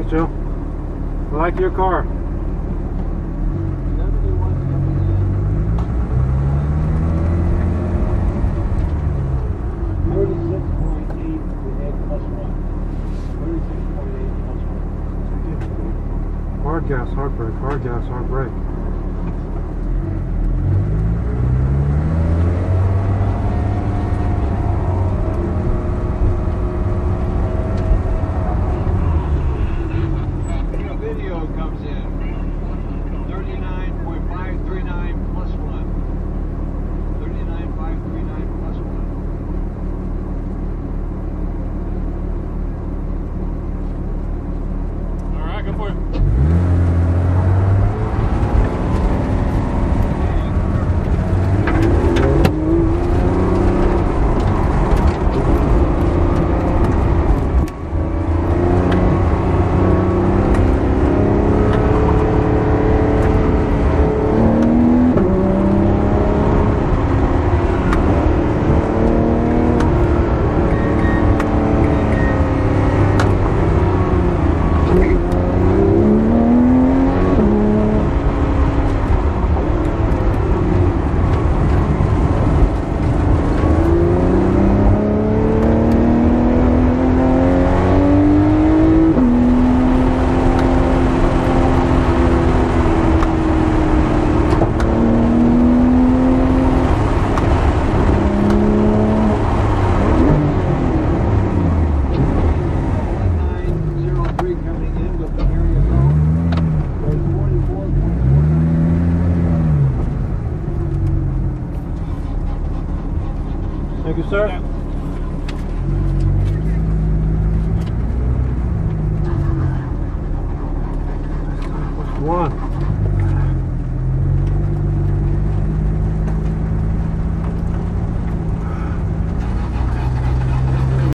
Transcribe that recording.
Thanks, Joe. I like your car. Hard gas, hard brake, hard gas, hard brake. Video comes in 39.539 plus 1. 39.539 plus 1. All right, go for it. Thank you, sir.